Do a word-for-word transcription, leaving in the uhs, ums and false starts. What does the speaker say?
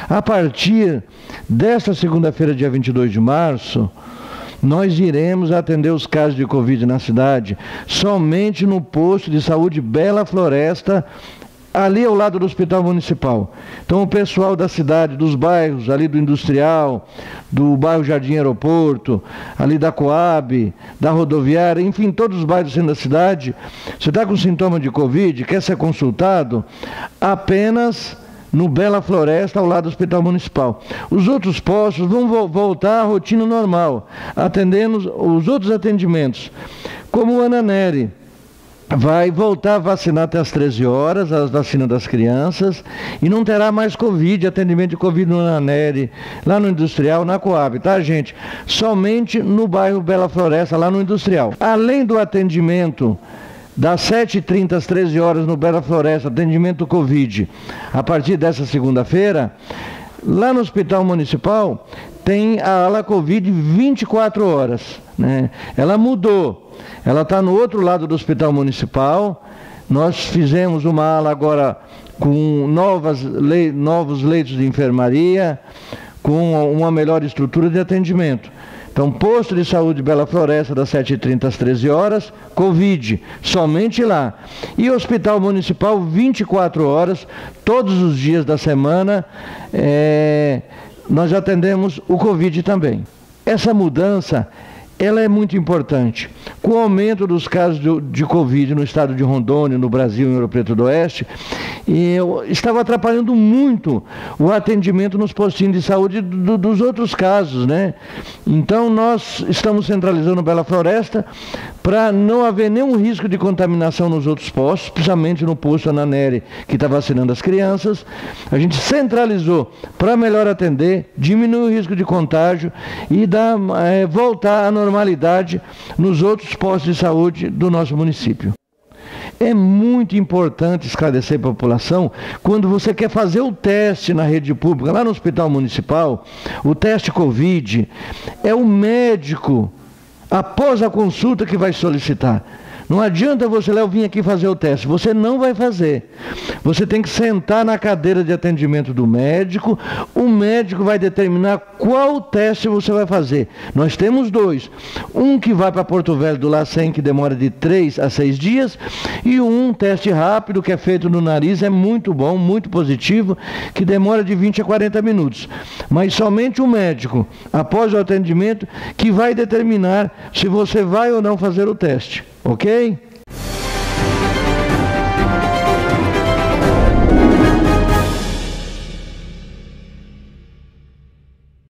A partir desta segunda-feira, dia vinte e dois de março, nós iremos atender os casos de Covid na cidade somente no posto de saúde Bela Floresta, ali ao lado do Hospital Municipal. Então o pessoal da cidade, dos bairros, ali do Industrial, do bairro Jardim Aeroporto, ali da Coab, da Rodoviária, enfim, todos os bairros da cidade, você está com sintoma de Covid, quer ser consultado, apenas no Bela Floresta, ao lado do Hospital Municipal. Os outros postos vão vo voltar à rotina normal, atendendo os outros atendimentos, como o Ananeri. Vai voltar a vacinar até as treze horas, as vacinas das crianças, e não terá mais Covid, atendimento de Covid no Ananeri, lá no Industrial, na Coab, tá, gente? Somente no bairro Bela Floresta, lá no Industrial. Além do atendimento das sete e trinta às treze horas no Bela Floresta, atendimento Covid, a partir dessa segunda-feira, lá no Hospital Municipal, tem a ala Covid vinte e quatro horas, né? Ela mudou. Ela está no outro lado do Hospital Municipal. Nós fizemos uma ala agora com novas le novos leitos de enfermaria, com uma melhor estrutura de atendimento. Então, posto de saúde Bela Floresta, das sete e trinta às treze horas, Covid, somente lá. E Hospital Municipal, vinte e quatro horas, todos os dias da semana, é, nós atendemos o Covid também. Essa mudança, ela é muito importante. Com o aumento dos casos de, de Covid no estado de Rondônia, no Brasil e em Ouro Preto do Oeste, eu estava atrapalhando muito o atendimento nos postinhos de saúde do, dos outros casos, né? Então nós estamos centralizando Bela Floresta para não haver nenhum risco de contaminação nos outros postos, principalmente no posto Ananeri, que está vacinando as crianças. A gente centralizou para melhor atender, diminuir o risco de contágio e dar, é, voltar à normalidade nos outros postos de saúde do nosso município. É muito importante esclarecer a população, quando você quer fazer o teste na rede pública, lá no Hospital Municipal, o teste Covid, é o médico, após a consulta, que vai solicitar. Não adianta você, Léo, vir aqui fazer o teste, você não vai fazer. Você tem que sentar na cadeira de atendimento do médico, o médico vai determinar qual teste você vai fazer. Nós temos dois, um que vai para Porto Velho do LACEN, que demora de três a seis dias, e um teste rápido, que é feito no nariz, é muito bom, muito positivo, que demora de vinte a quarenta minutos. Mas somente o médico, após o atendimento, que vai determinar se você vai ou não fazer o teste. Ok?